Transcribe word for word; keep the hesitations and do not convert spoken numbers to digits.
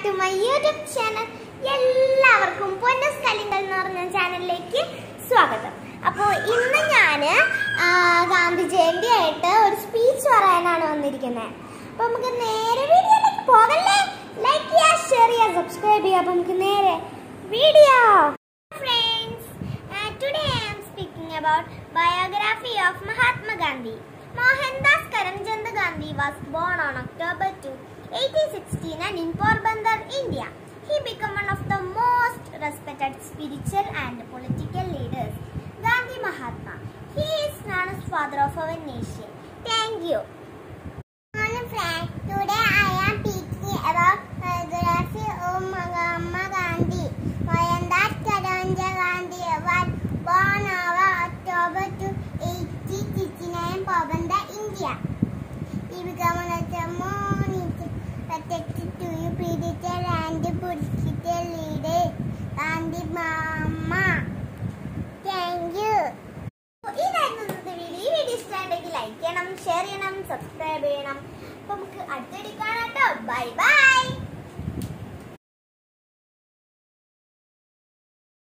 to my YouTube channel. എല്ലാവർക്കും ponnus എന്ന് പറഞ്ഞ ചാനലിലേക്ക് സ്വാഗതം. അപ്പോൾ ഇന്ന് ഞാൻ ഗാന്ധി ജയന്തി ആയിട്ട് ഒരു സ്പീച്ച് പറയാനാണ് വന്നിരിക്കുന്നത്. അപ്പോൾ നമുക്ക് നേരെ വീഡിയോയിലേക്ക് പോകല്ലേ. ലൈക്ക് ചെയ്യുക, ഷെയർ ചെയ്യുക, സബ്സ്ക്രൈബ് ചെയ്യുക. അപ്പോൾ നമുക്ക് നേരെ video. Friends, uh, today I am speaking about biography of Mahatma Gandhi. Mohandas Karamchand Gandhi was born on October second, eighteen sixty-nine in Porbandar, India. He became one of the most respected spiritual and political leaders. Gandhi Mahatma. He is known as father of our nation. Thank you. Morning friends. Today I am speaking about biography of Mahatma Gandhi. Mohandas Karamchand Gandhi was born on October second, eighteen sixty-nine in Porbandar, India. He became one of the most protected to you spiritual and political leaders. Gandhi Mama. Thank you. ഇതായിരുന്നു ഇന്നത്തെ video. ഈ video ഇഷ്ടമായിട്ടുണ്ടെങ്കിൽ like ചെയ്യണം, share ചെയ്യണം, subscribe ചെയ്യണം. അപ്പോൾ നമുക്ക് അടുത്ത വീഡിയോ കാണാം കേട്ടോ. Bye by.